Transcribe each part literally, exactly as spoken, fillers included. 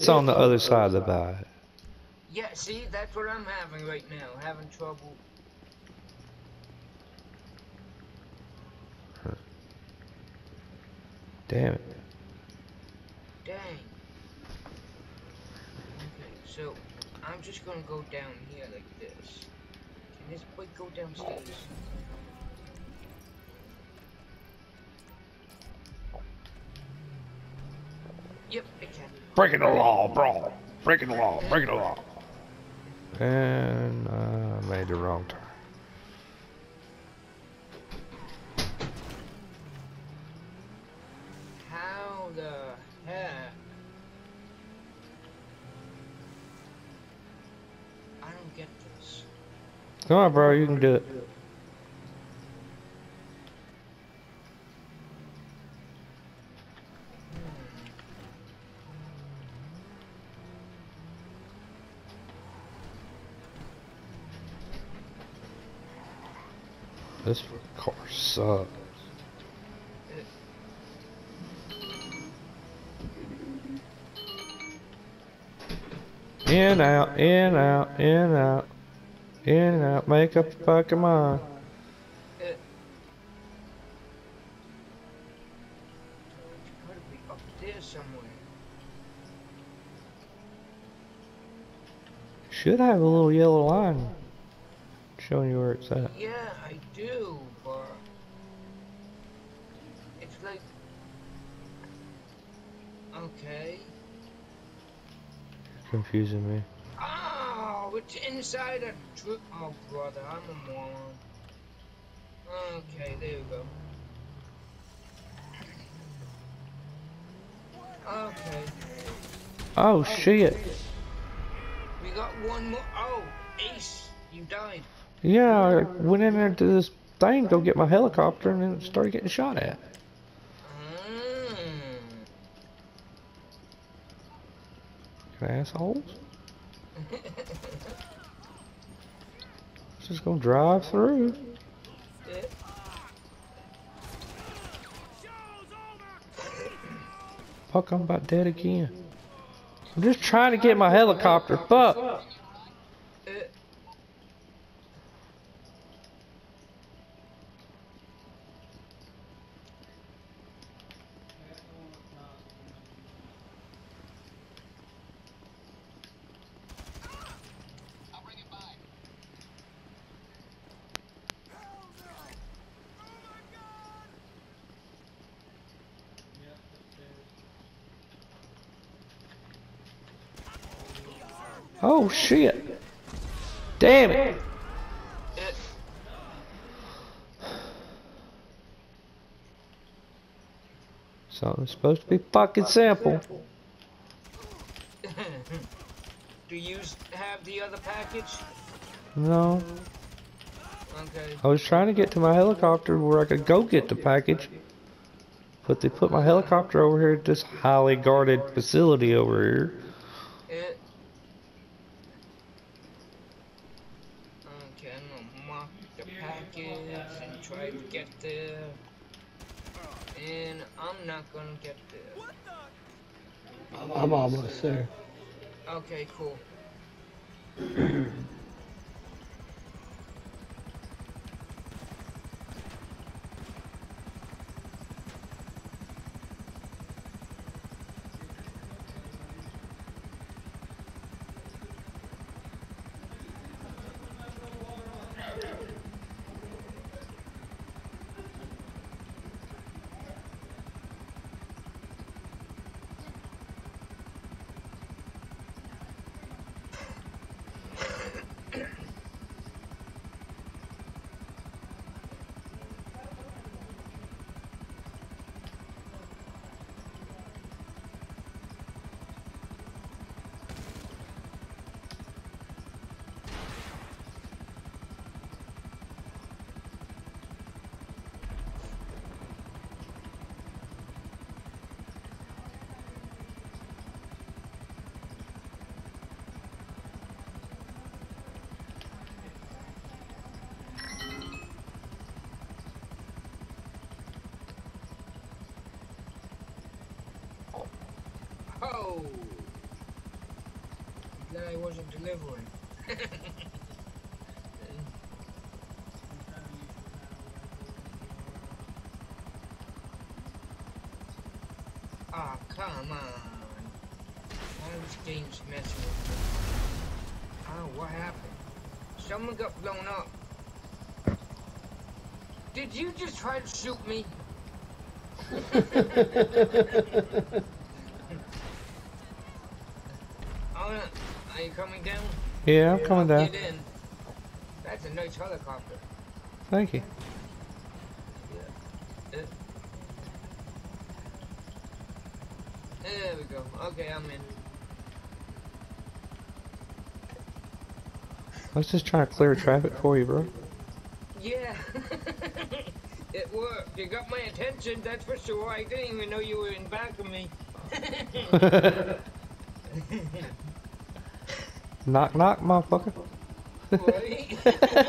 It's on the other side of the divide. Yeah, see, that's what I'm having right now. Having trouble. Damn it. Dang. Okay, so I'm just gonna go down here like this. Can this boy go downstairs? Yep, it can. Breaking the law, bro. Breaking the law, breaking the law. And I made the wrong turn. How the heck? I don't get this. Come on, bro, you can do it. This car sucks. In, out, in, out, in, out, in, out. Make up your fucking mind. It gotta be up there somewhere. Should have a little yellow line showing you where it's at. Yeah, I do, but it's like, okay. Confusing me. Oh, it's inside a trip. Oh, brother, I'm a moron. Okay, there you go. Okay. Oh shit. We got one more. Oh, Ace, you died. Yeah, I went in there to this thing, go get my helicopter, and then started getting shot at. Mm. Assholes. Just gonna drive through. Fuck, I'm about dead again. I'm just trying to get my helicopter. Fuck. Oh shit. Damn it. Something's supposed to be fucking simple. Do you have the other package? No. Okay. I was trying to get to my helicopter where I could go get the package. But they put my helicopter over here at this highly guarded facility over here. It. Okay, I'm gonna mark the package and try to get there. And I'm not gonna get there. I'm almost there. Okay, cool. that I wasn't delivering. Ah, oh, come on. Why this game's messing with me? Oh, what happened? Someone got blown up. Did you just try to shoot me? Oh, are you coming down? Yeah, I'm coming down. Get in. That's a nice helicopter. Thank you. Yeah. Uh, there we go. Okay, I'm in. I was just trying to clear traffic for you, bro. Yeah. It worked. You got my attention, that's for sure. I didn't even know you were in back of me. Knock, knock, motherfucker. Right?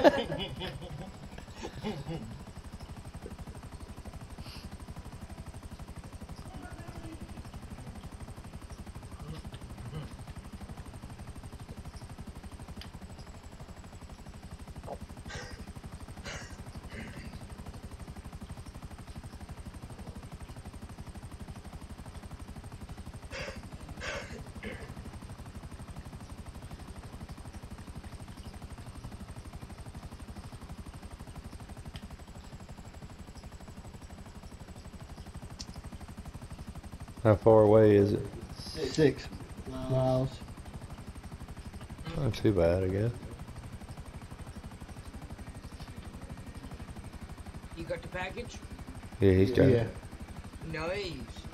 How far away is it? Six miles. Not too bad, I guess. You got the package? Yeah, he's got Yeah. it. Nice.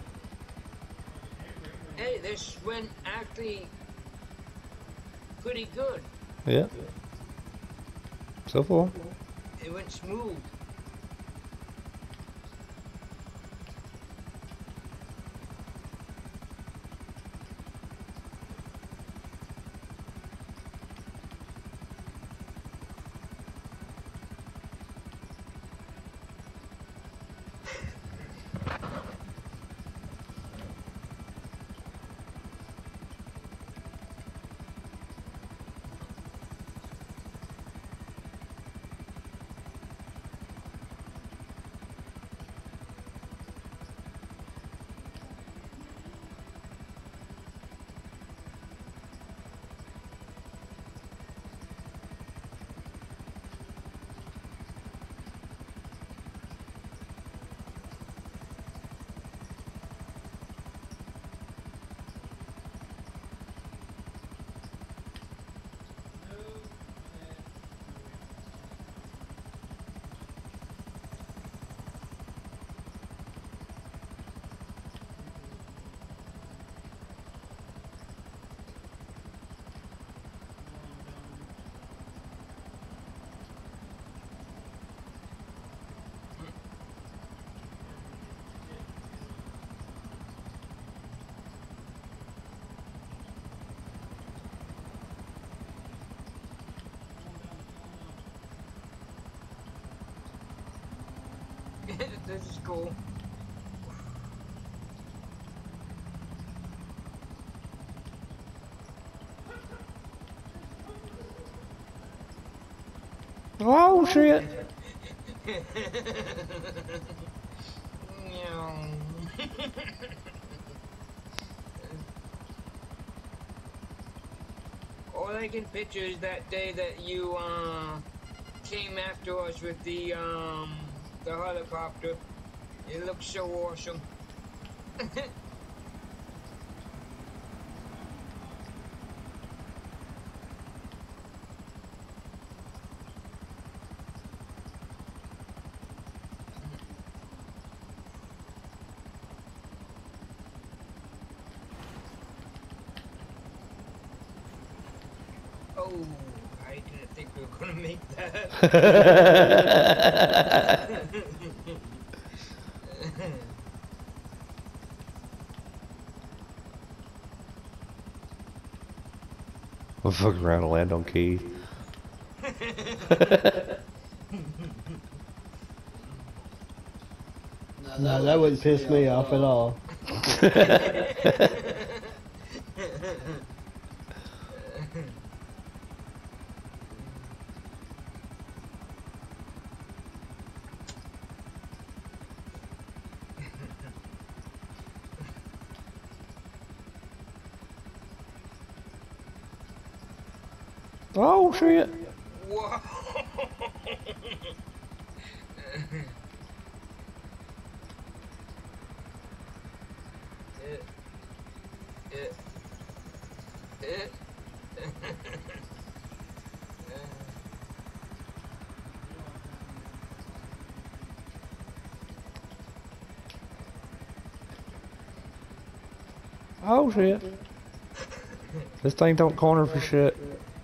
Hey, this went actually pretty good. Yeah. So far. It went smooth. This is cool. Oh shit! Meow. All I can picture is that day that you uh, came after us with the um the helicopter. It looks so awesome. Oh, I didn't think we were gonna make that. I'll fuck around and land on Keith. No, that wouldn't piss me off at all. Oh shit! Whoa! it, it, it. Oh shit! This thing don't corner for shit.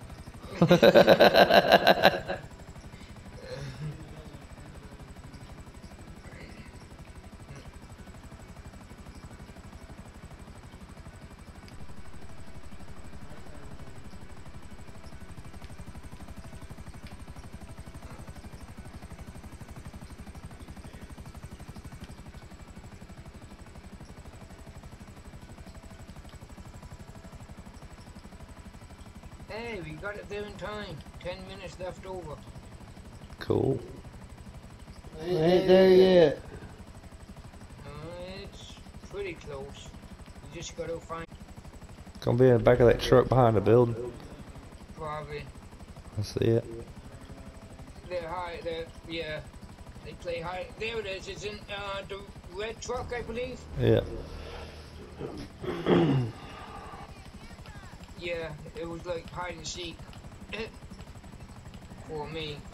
Hey, we got it there in time. Ten minutes left over. Cool. I ain't there yet. Uh, it's pretty close. You just gotta find Gonna be in the back of that truck behind the building. probably. I see it. They're high. They're yeah. They play high. There it is. It's in uh, the red truck, I believe. Yeah. Yeah, it was like hide and seek for me.